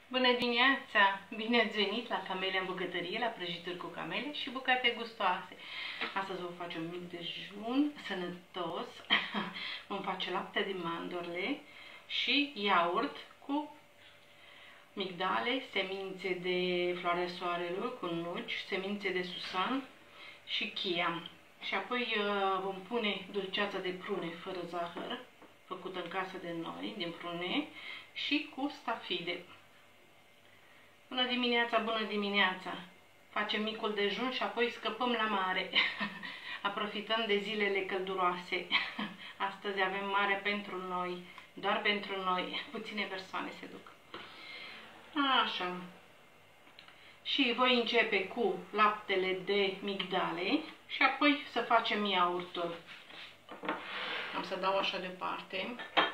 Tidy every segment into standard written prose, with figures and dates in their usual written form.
Bună dimineața! Bine ați venit la Camelia în bucătărie, la prăjituri cu camele și bucate gustoase. Astăzi vom face un mic dejun sănătos. Vom face lapte de mandorle și iaurt cu migdale, semințe de floarea soarelui cu nuci, semințe de susan și chia. Și apoi vom pune dulceața de prune fără zahăr, făcută în casă de noi, din prune, și cu stafide. Bună dimineața, bună dimineața! Facem micul dejun și apoi scăpăm la mare. Aprofităm de zilele călduroase. Astăzi avem mare pentru noi, doar pentru noi. Puține persoane se duc. Așa. Și voi începe cu laptele de migdale și apoi să facem iaurtul. Am să dau așa deoparte.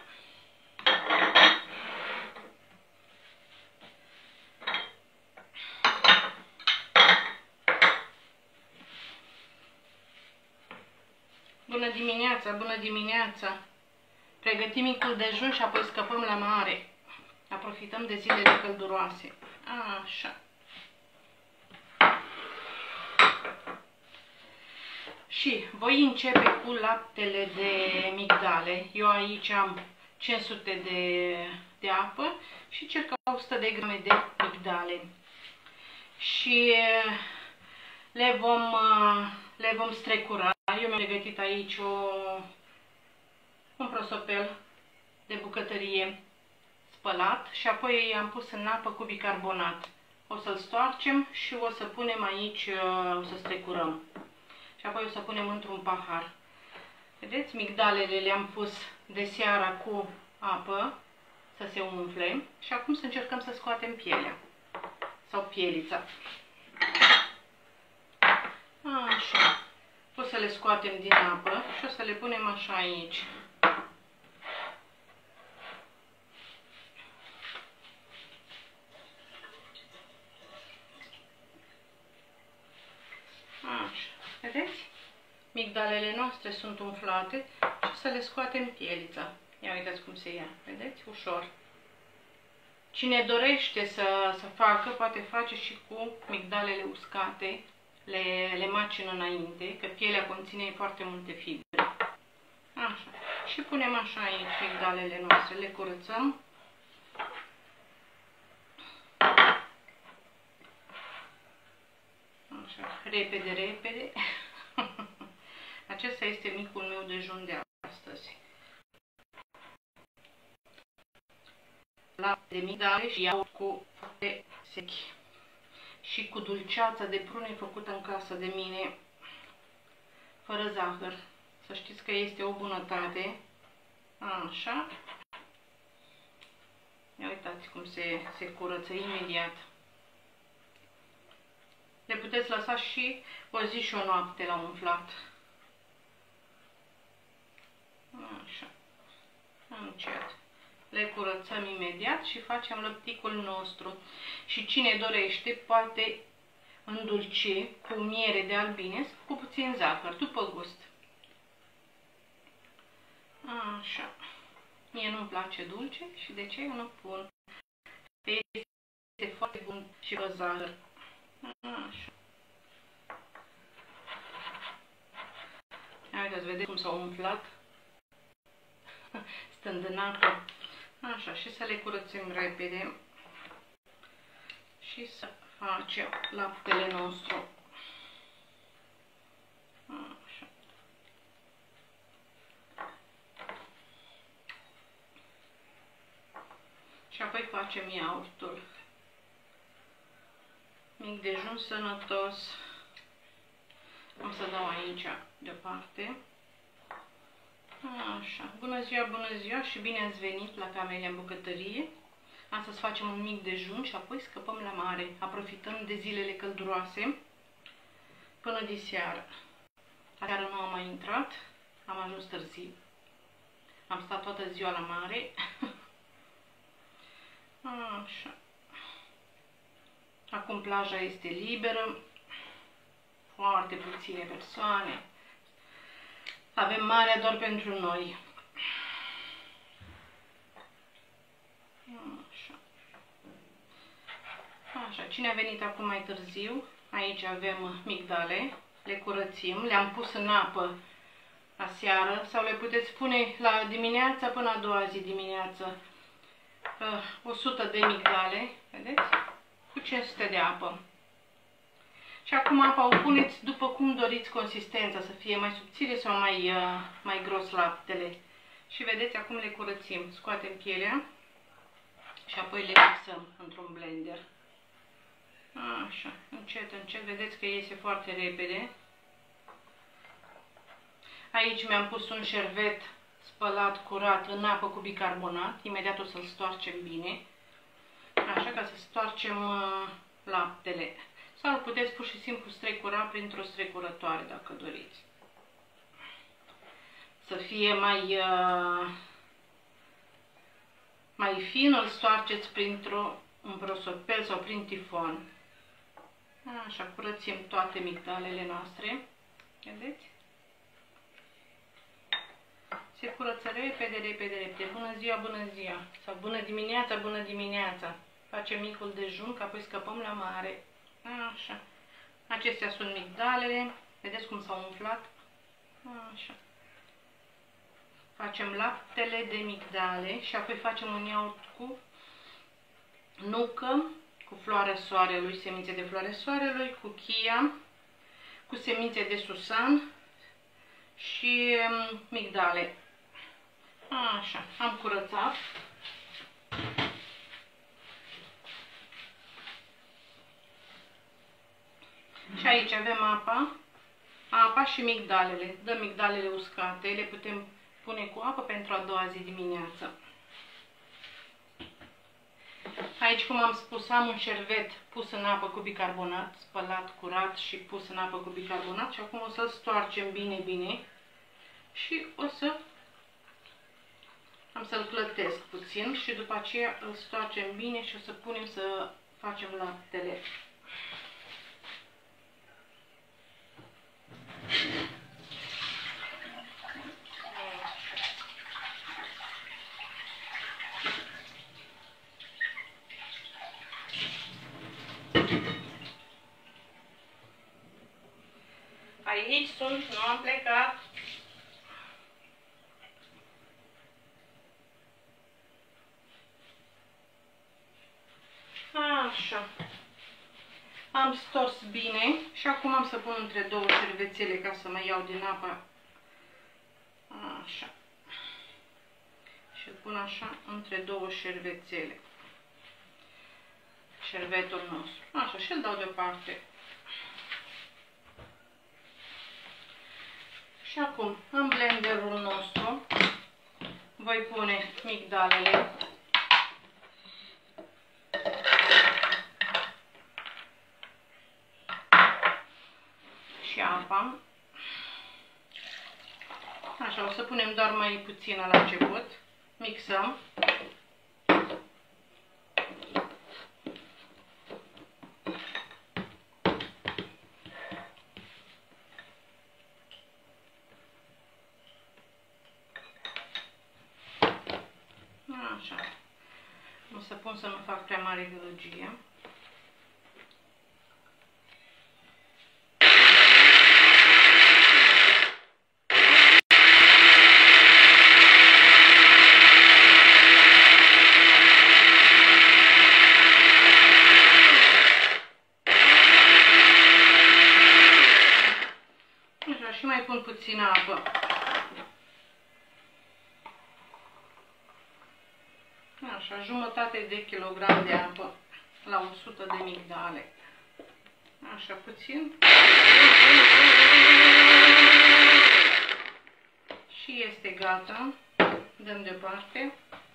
Bună dimineața, bună dimineața! Pregătim micul dejun și apoi scăpăm la mare. Aprofităm de zilele călduroase. Așa. Și voi începe cu laptele de migdale. Eu aici am 500 de apă și circa 100 de grame de migdale. Și le vom strecura. Eu mi-am pregătit aici un prosopel de bucătărie spălat și apoi i-am pus în apă cu bicarbonat. O să-l stoarcem și o să punem aici, o să strecurăm. Și apoi o să punem într-un pahar. Vedeți, migdalele le-am pus de seara cu apă să se umfle și acum să încercăm să scoatem pielea sau pielița. Așa. O să le scoatem din apă și o să le punem așa aici. Așa. Vedeți? Migdalele noastre sunt umflate și o să le scoatem pielița. Ia uitați cum se ia. Vedeți? Ușor. Cine dorește să facă, poate face și cu migdalele uscate. Le macină înainte, că pielea conține foarte multe fibre. Așa. Și punem așa aici migdalele noastre, le curățăm. Așa, repede, repede. Acesta este micul meu dejun de astăzi. Lapte de migdale și iaurt cu fructe sechi. Și cu dulceața de prune făcută în casă de mine, fără zahăr. Să știți că este o bunătate. Așa. Ia uitați cum se curăță imediat. Le puteți lăsa și o zi și o noapte la umflat. Așa. Încet. Le curățăm imediat și facem lăpticul nostru. Și cine dorește poate îndulci cu miere de albine sau cu puțin zahăr, după gust. Așa. Mie nu-mi place dulce și de ce eu nu pun. Este foarte bun și cu zahăr. Așa. Haideți, vedeți cum s-au umflat stând în apă. Așa, și să le curățim repede și să facem laptele nostru. Așa. Și apoi facem iaurtul. Mic dejun sănătos. Am să dau aici deoparte. Așa, bună ziua și bine ați venit la Camelia în bucătărie. Astăzi facem un mic dejun și apoi scăpăm la mare. Aprofităm de zilele călduroase până de seară. Aseară nu am mai intrat, am ajuns târziu. Am stat toată ziua la mare. Așa. Acum plaja este liberă. Foarte puține persoane. Avem marea doar pentru noi. Așa. cine a venit acum mai târziu, aici avem migdale, le curățim, le-am pus în apă aseară sau le puteți pune la dimineața până a doua zi dimineață. 100 de migdale, vedeți? Cu 500 de apă. Și acum apa o puneți după cum doriți consistența, să fie mai subțire sau mai gros laptele. Și vedeți, acum le curățim. Scoatem pielea și apoi le mixăm într-un blender. Așa, încet, încet, vedeți că iese foarte repede. Aici mi-am pus un șervet spălat, curat, în apă cu bicarbonat. Imediat o să-l stoarcem bine. Așa, ca să stoarcem laptele. Sau îl puteți pur și simplu strecura printr-o strecurătoare, dacă doriți. Să fie mai fin, îl stoarceți printr-un prosopel sau prin tifon. Așa, curățim toate migdalele noastre. Vedeți? Se curăță repede, repede, repede. Bună ziua, bună ziua! Sau bună dimineața, bună dimineața! Facem micul dejun, că apoi scăpăm la mare. Așa. Acestea sunt migdalele. Vedeți cum s-au umflat? Așa. Facem laptele de migdale și apoi facem un iaurt cu nucă, cu floarea soarelui, semințe de floarea soarelui, cu chia, cu semințe de susan și migdale. Așa, am curățat. Și aici avem apa și migdalele. Dăm migdalele uscate, le putem pune cu apă pentru a doua zi dimineață. Aici, cum am spus, am un șervet pus în apă cu bicarbonat, spălat, curat și pus în apă cu bicarbonat și acum o să-l stoarcem bine, bine și am să-l clătesc puțin și după aceea îl stoarcem bine și o să punem să facem laptele. Aici sunt, nu am plecat. Așa. Am stors bine și acum am să pun între două șervețele ca să mai iau din apă. Așa. Și îl pun așa între două șervețele. Șervetul nostru. Așa, și îl dau deoparte. Și acum, în blenderul nostru, voi pune migdalele. Și apa. Așa, o să punem doar mai puțină la început. Mixăm. Așa. O să pun să nu fac prea mare gălăgie. Așa, și mai pun puțină apă. Așa, jumătate de kilogram de apă la 100 de migdale. Așa, puțin. Și este gata. Dăm deoparte.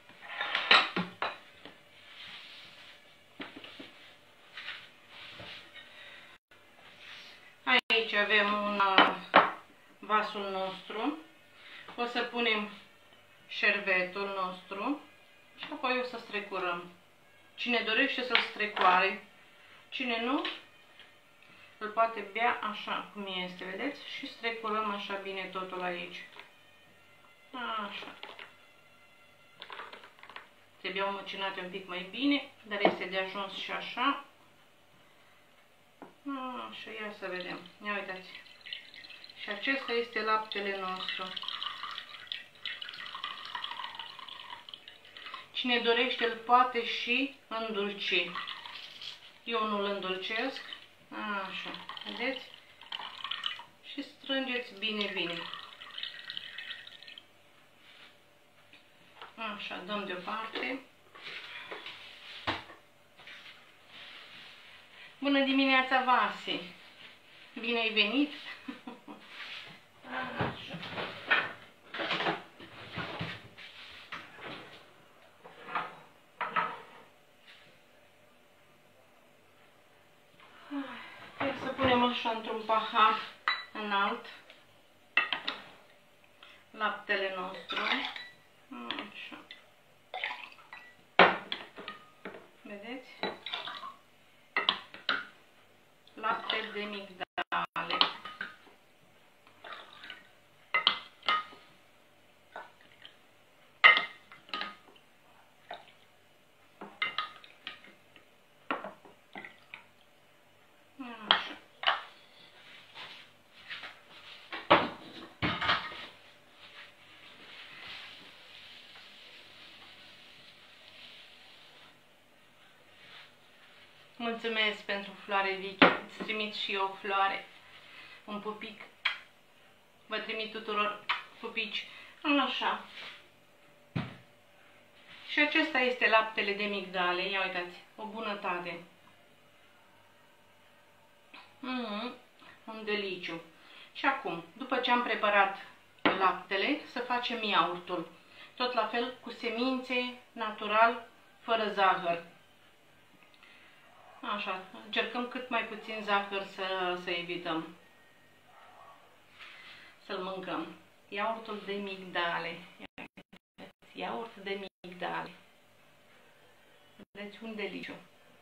Aici avem vasul nostru. O să punem șervetul nostru. Și apoi o să strecurăm. Cine dorește să-l strecoare, cine nu, îl poate bea așa cum este, vedeți? Și strecurăm așa bine totul aici. Așa. Trebuiau măcinate un pic mai bine, dar este de ajuns și așa. Așa, ia să vedem. Ia uitați. Și acesta este laptele nostru. Cine dorește îl poate și îndulci. Eu nu îl îndulcesc. Așa, vedeți? Și strângeți bine, bine. Așa, dăm deoparte. Bună dimineața, Vase! Bine ai venit! Așa. Hai să punem așa într-un pahar înalt laptele nostru. Așa. Vedeți? Lapte de migdale. Așa. Mulțumesc pentru floare, Vicky. Îți trimit și eu o floare. Un pupic. Vă trimit tuturor pupici. Așa. Și acesta este laptele de migdale. Ia uitați. O bunătate. Un deliciu. Și acum, după ce am preparat laptele, să facem iaurtul. Tot la fel cu semințe, natural, fără zahăr. Așa, încercăm cât mai puțin zahăr să evităm. Să-l mâncăm. Iaurtul de migdale. Iaurt de migdale. Vedeți, un deliciu.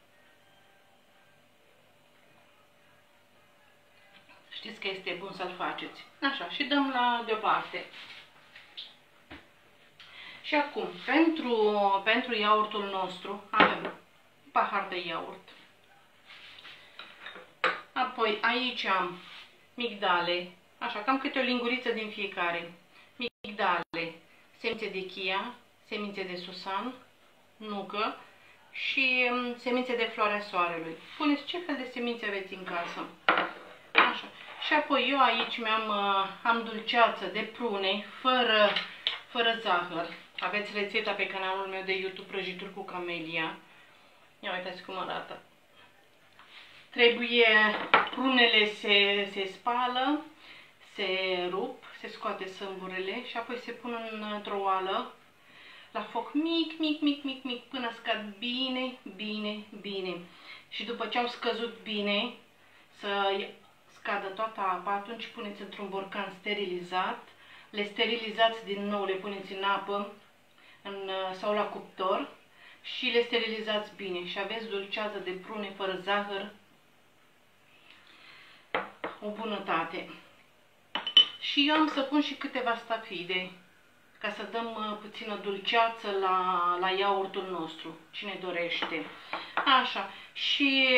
Știți că este bun să-l faceți. Așa, și dăm la deoparte. Și acum, pentru iaurtul nostru, avem un pahar de iaurt. Apoi aici am migdale, așa, cam câte o linguriță din fiecare. Migdale, semințe de chia, semințe de susan, nucă și semințe de floarea soarelui. Puneți ce fel de semințe aveți în casă. Așa. Și apoi eu aici am dulceață de prune fără zahăr. Aveți rețeta pe canalul meu de YouTube Prăjituri cu Camelia. Ia uitați cum arată. Prunele se spală, se rup, se scoate sâmburele și apoi se pun într-o oală la foc mic, până scad bine. Și după ce au scăzut bine, să scadă toată apa, atunci puneți într-un borcan sterilizat, le sterilizați din nou, le puneți în apă sau la cuptor și le sterilizați bine și aveți dulceață de prune fără zahăr, o bunătate. Și eu am să pun și câteva stafide ca să dăm puțină dulceață la iaurtul nostru, cine dorește. Așa, și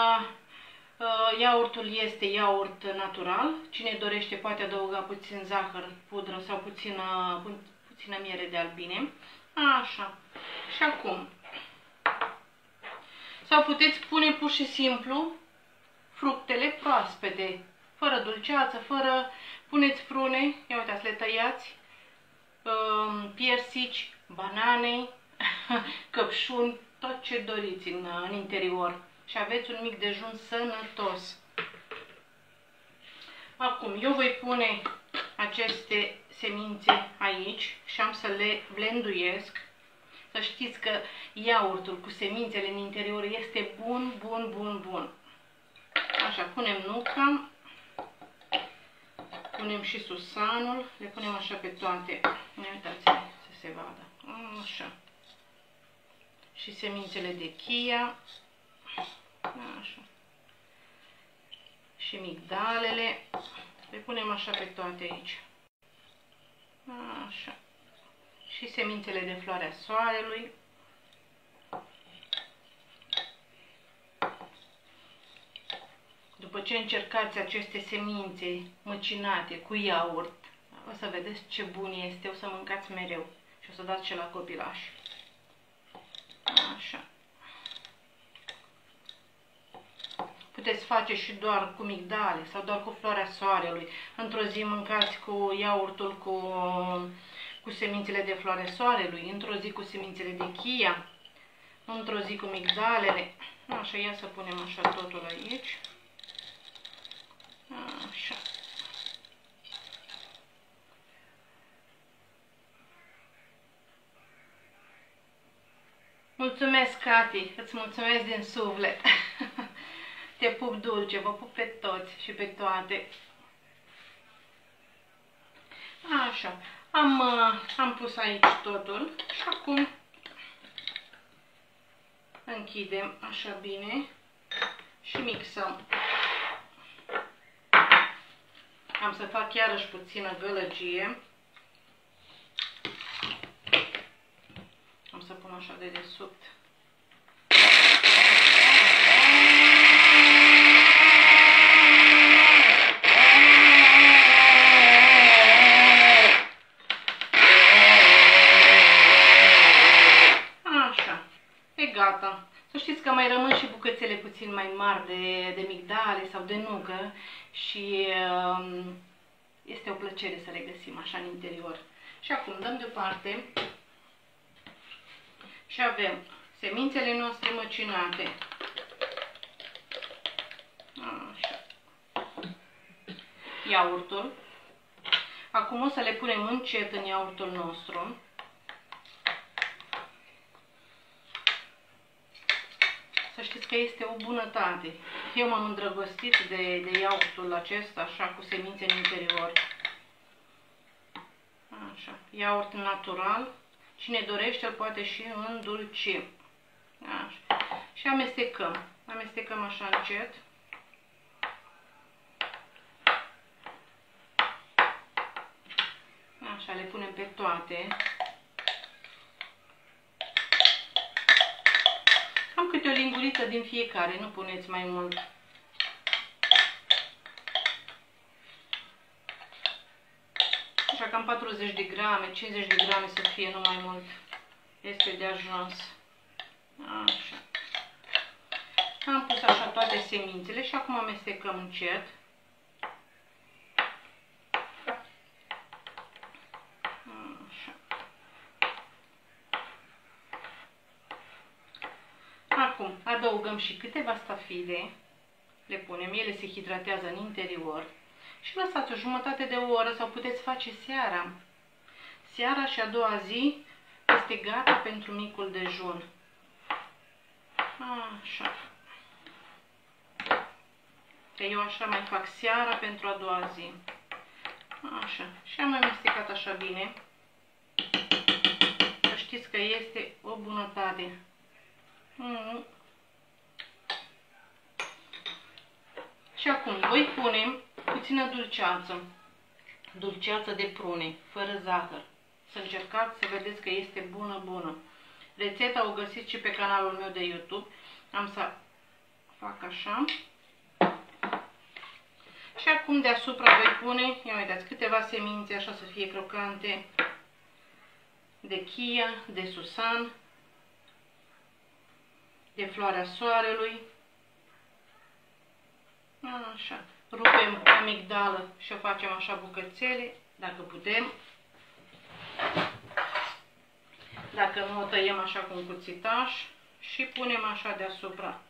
iaurtul este iaurt natural, cine dorește poate adăuga puțin zahăr, pudră sau puțină miere de albine. Așa, și acum, sau puteți pune pur și simplu fructele proaspete, fără dulceață, puneți prune, ia uitați, le tăiați, piersici, banane, căpșuni, tot ce doriți în interior și aveți un mic dejun sănătos. Acum, eu voi pune aceste semințe aici și am să le blenduiesc. Să știți că iaurtul cu semințele în interior este bun. Așa, punem nuca, punem și susanul, le punem așa pe toate. Uitați-le să se vadă. Așa. Și semințele de chia. Așa. Și migdalele. Le punem așa pe toate aici. Așa. Și semințele de floarea soarelui. după ce încercați aceste semințe măcinate cu iaurt, o să vedeți ce bun este, o să mâncați mereu și o să dați și la copilași. Așa. Puteți face și doar cu migdale sau doar cu floarea soarelui. Într-o zi mâncați cu iaurtul cu semințele de floare soarelui, într-o zi cu semințele de chia, într-o zi cu migdalele. Așa, ia să punem așa totul aici. Așa. Mulțumesc, Cati, îți mulțumesc din suflet. Te pup dulce, vă pup pe toți și pe toate. Așa, am pus aici totul și acum închidem așa bine și mixăm. Am să fac iarăși puțină gălăgie. Am să pun așa de desubt. Așa, e gata. Să știți că mai rămân și bucățele puțin mai mari de migdale sau de nucă și este o plăcere să le găsim așa în interior. Și acum dăm deoparte și avem semințele noastre măcinate. Așa. Iaurtul. Acum o să le punem încet în iaurtul nostru. Să știți că este o bunătate. Eu m-am îndrăgostit de iaurtul acesta, așa, cu semințe în interior. Așa, iaurt natural. Cine dorește, îl poate și îndulci. Așa. Și amestecăm. Amestecăm așa încet. Așa, le punem pe toate. Am câte o linguriță din fiecare, nu puneți mai mult. Așa, cam 40 de grame, 50 de grame să fie, nu mai mult. Este de ajuns. Așa. Am pus așa toate semințele și acum amestecăm încet. Așa. Acum adăugăm și câteva stafide. Le punem, ele se hidratează în interior. Și lăsați o jumătate de oră sau puteți face seara. Seara și a doua zi este gata pentru micul dejun. Așa. Că eu așa mai fac seara pentru a doua zi. Așa. Și am amestecat așa bine. Să știți că este o bunătate. Și acum voi pune puțină dulceață. Dulceață de prune, fără zahăr. Să încercați să vedeți că este bună. Rețeta o găsiți și pe canalul meu de YouTube. Am să fac așa. Și acum deasupra voi pune, ia uitați, câteva semințe așa să fie crocante. De chia, de susan, de floarea soarelui. Așa. Rupem amigdală și o facem așa bucățele, dacă putem. Dacă nu, o tăiem așa cu un cuțitaș și punem așa deasupra.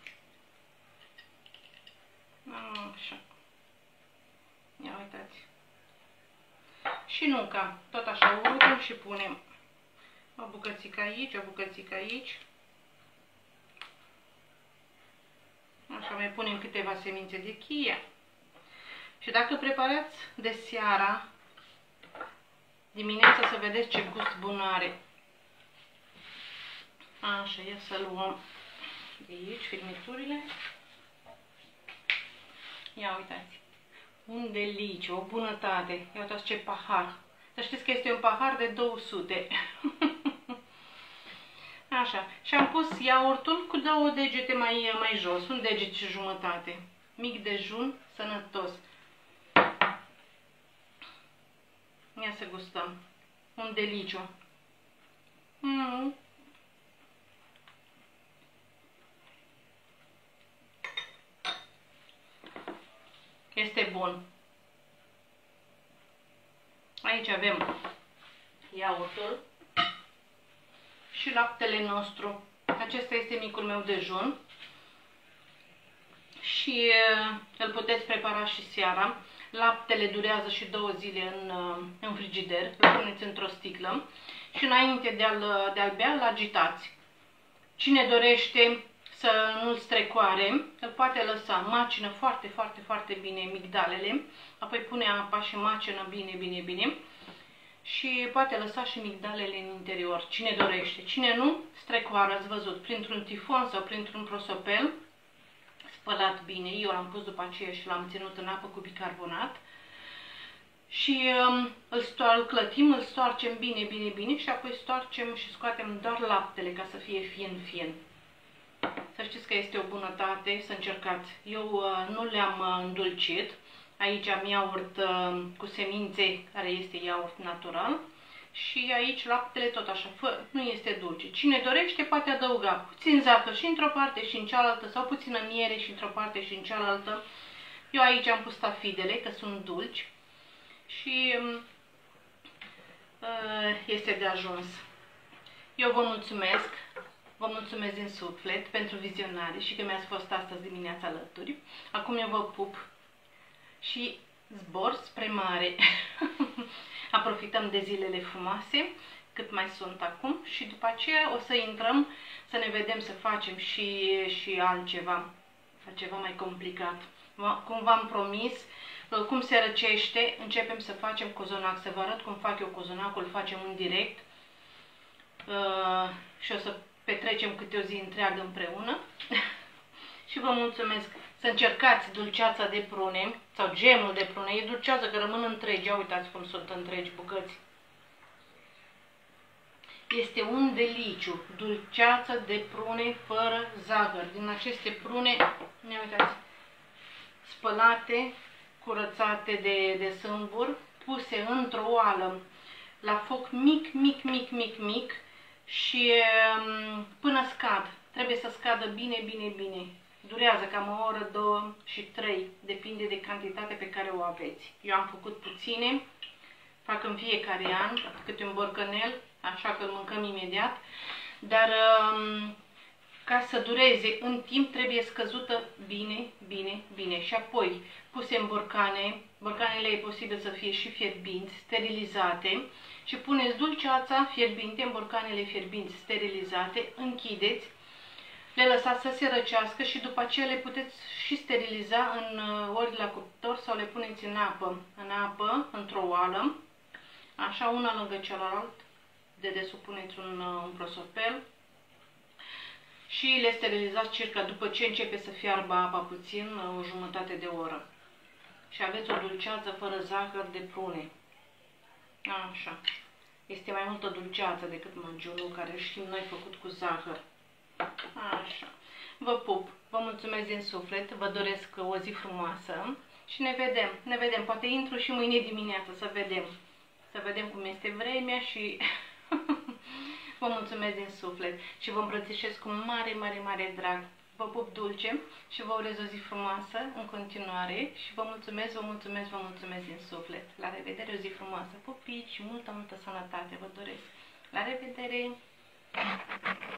Așa. Ia uitați. Și nuca. Tot așa o rupem și punem o bucățică aici, o bucățică aici. Așa, mai punem câteva semințe de chia. Și dacă preparați de seara, dimineața să vedeți ce gust bun are. Așa, ia să luăm de aici firmiturile. Ia uitați. Un deliciu, o bunătate. Ia uitați ce pahar. Să știți că este un pahar de 200. Așa. Și am pus iaurtul cu 2 degete mai jos, un deget și jumătate. Mic dejun sănătos. Ia să gustăm. Un deliciu. Este bun. Aici avem iaurtul și laptele nostru. Acesta este micul meu dejun și îl puteți prepara și seara. Laptele durează și 2 zile în frigider, îl puneți într-o sticlă și înainte de a-l bea, îl agitați. Cine dorește să nu-l strecoare, îl poate lăsa. Macină foarte, foarte, foarte bine migdalele, apoi pune apa și macină bine, bine, bine și poate lăsa și migdalele în interior. Cine dorește. Cine nu, strecoară, ați văzut, printr-un tifon sau printr-un prosopel, spălat bine. Eu l-am pus după aceea și l-am ținut în apă cu bicarbonat și îl clătim, îl stoarcem bine, bine, bine și apoi stoarcem și scoatem doar laptele ca să fie fien. Să știți că este o bunătate, să încercați. Eu nu le-am îndulcit. Aici am iaurt cu semințe, care este iaurt natural. Și aici laptele tot așa, nu este dulce. Cine dorește poate adăuga puțin zahăr și într-o parte și în cealaltă, sau puțină miere și într-o parte și în cealaltă. Eu aici am pus stafidele, că sunt dulci. Și este de ajuns. Eu vă mulțumesc. Vă mulțumesc din suflet pentru vizionare și că mi-ați fost astăzi dimineața alături. Acum eu vă pup și zbor spre mare. Aprofităm de zilele frumoase, cât mai sunt acum și după aceea o să intrăm să ne vedem să facem și altceva, ceva mai complicat. Cum v-am promis, cum se răcește, începem să facem cozonac. Să vă arăt cum fac eu cozonacul, facem un direct și o să petrecem câte o zi întreagă împreună. Și vă mulțumesc. Să încercați dulceața de prune sau gemul de prune. E dulceață că rămân întregi. Ia uitați cum sunt întregi bucăți. Este un deliciu. Dulceața de prune fără zahăr. Din aceste prune, ia uitați, spălate, curățate de sâmbur, puse într-o oală la foc mic, mic, mic, mic, mic și până scad. Trebuie să scadă bine, bine, bine. Durează cam o oră, 2 și 3, depinde de cantitatea pe care o aveți. Eu am făcut puține, fac în fiecare an câte un borcanel, așa că îl mâncăm imediat, dar ca să dureze în timp trebuie scăzută bine, bine, bine și apoi puse în borcane. Borcanele e posibil să fie și fierbinți, sterilizate și puneți dulceața fierbinte în borcanele fierbinți, sterilizate, închideți. Le lăsați să se răcească și după aceea le puteți și steriliza ori la cuptor sau le puneți în apă, într-o oală, așa, una lângă celălalt, dedesubt puneți un prosopel și le sterilizați circa după ce începe să fiarbă apa puțin, o jumătate de oră. Și aveți o dulceață fără zahăr de prune. Așa. Este mai multă dulceață decât măgiunul care știm noi făcut cu zahăr. Așa. Vă pup, vă mulțumesc din suflet, vă doresc o zi frumoasă și ne vedem, poate intru și mâine dimineață să vedem cum este vremea și vă mulțumesc din suflet și vă îmbrățișez cu mare, mare, mare drag. Vă pup dulce și vă urez o zi frumoasă în continuare și vă mulțumesc, vă mulțumesc, vă mulțumesc din suflet. La revedere, o zi frumoasă, pupici și multă, multă sănătate vă doresc. La revedere!